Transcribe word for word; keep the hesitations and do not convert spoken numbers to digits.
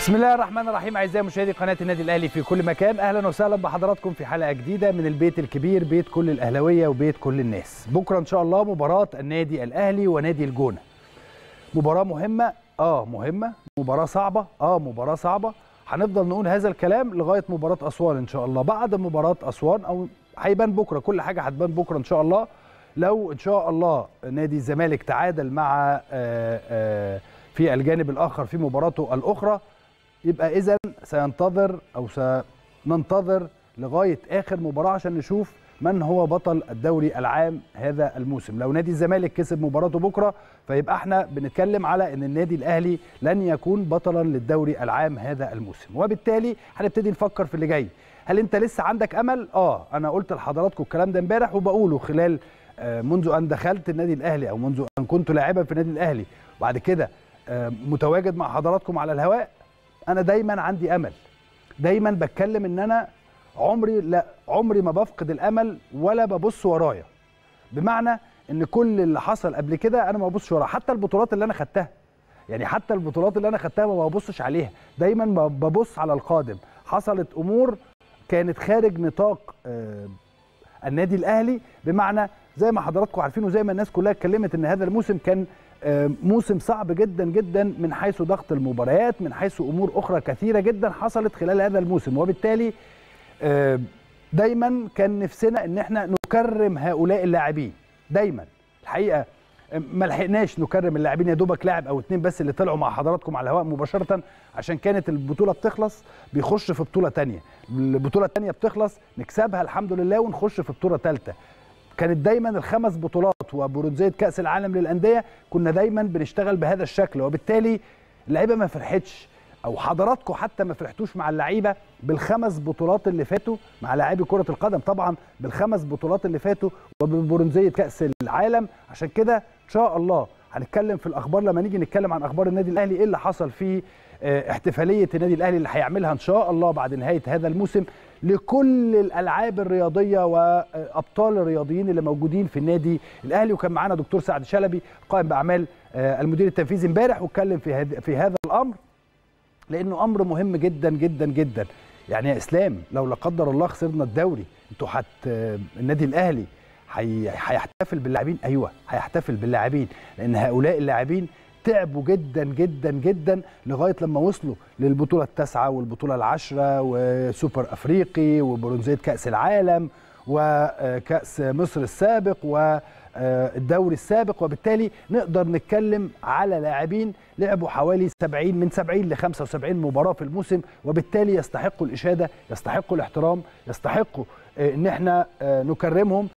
بسم الله الرحمن الرحيم. اعزائي مشاهدي قناه النادي الاهلي في كل مكان، اهلا وسهلا بحضراتكم في حلقه جديده من البيت الكبير، بيت كل الاهلاويه وبيت كل الناس. بكره ان شاء الله مباراه النادي الاهلي ونادي الجونه. مباراه مهمه، اه مهمه، مباراه صعبه، اه مباراه صعبه. هنفضل نقول هذا الكلام لغايه مباراه اسوان ان شاء الله. بعد مباراه اسوان او هيبان بكره، كل حاجه هتبان بكره ان شاء الله. لو ان شاء الله نادي الزمالك تعادل مع آآ آآ في الجانب الاخر في مباراته الاخرى، يبقى إذن سينتظر أو سننتظر لغاية آخر مباراة عشان نشوف من هو بطل الدوري العام هذا الموسم. لو نادي الزمالك كسب مباراته بكرة فيبقى احنا بنتكلم على ان النادي الأهلي لن يكون بطلا للدوري العام هذا الموسم، وبالتالي هنبتدي نفكر في اللي جاي. هل انت لسه عندك أمل؟ اه انا قلت لحضراتكم الكلام ده امبارح وبقوله خلال منذ ان دخلت النادي الأهلي او منذ ان كنت لاعبا في النادي الأهلي، وبعد كده متواجد مع حضراتكم على الهواء. أنا دايما عندي أمل، دايما بتكلم إن أنا عمري لا عمري ما بفقد الأمل ولا ببص ورايا، بمعنى إن كل اللي حصل قبل كده أنا ما ببصش ورايا، حتى البطولات اللي أنا خدتها، يعني حتى البطولات اللي أنا خدتها ما ببصش عليها، دايما ببص على القادم. حصلت أمور كانت خارج نطاق آه النادي الأهلي، بمعنى زي ما حضراتكم عارفين وزي ما الناس كلها اتكلمت إن هذا الموسم كان موسم صعب جدا جدا من حيث ضغط المباريات، من حيث امور اخرى كثيره جدا حصلت خلال هذا الموسم، وبالتالي دايما كان نفسنا ان احنا نكرم هؤلاء اللاعبين. دايما الحقيقه ما لحقناش نكرم اللاعبين، يا دوبك لاعب او اتنين بس اللي طلعوا مع حضراتكم على الهواء مباشره، عشان كانت البطوله بتخلص بيخش في بطوله ثانيه، البطوله الثانيه بتخلص نكسبها الحمد لله ونخش في بطوله ثالثه. كانت دايما الخمس بطولات وبرونزيه كاس العالم للانديه كنا دايما بنشتغل بهذا الشكل، وبالتالي اللعيبه ما فرحتش او حضراتكم حتى ما فرحتوش مع اللعيبه بالخمس بطولات اللي فاتوا مع لاعبي كره القدم، طبعا بالخمس بطولات اللي فاتوا وببرونزيه كاس العالم. عشان كده ان شاء الله هنتكلم في الاخبار لما نيجي نتكلم عن اخبار النادي الاهلي، ايه اللي حصل في احتفاليه النادي الاهلي اللي هيعملها ان شاء الله بعد نهايه هذا الموسم لكل الالعاب الرياضيه وابطال الرياضيين اللي موجودين في النادي الاهلي. وكان معانا دكتور سعد شلبي قائم باعمال المدير التنفيذي امبارح واتكلم في في هذا الامر، لانه امر مهم جدا جدا جدا. يعني يا اسلام لو لا قدر الله خسرنا الدوري، انتوا حت النادي الاهلي هيحتفل باللاعبين؟ ايوه هيحتفل باللاعبين، لان هؤلاء اللاعبين تعبوا جدا جدا جدا لغايه لما وصلوا للبطوله التاسعه والبطوله العاشره وسوبر افريقي وبرونزيه كاس العالم وكاس مصر السابق والدوري السابق، وبالتالي نقدر نتكلم على لاعبين لعبوا حوالي سبعين من سبعين ل خمسة وسبعين مباراه في الموسم، وبالتالي يستحقوا الاشاده، يستحقوا الاحترام، يستحقوا ان احنا نكرمهم.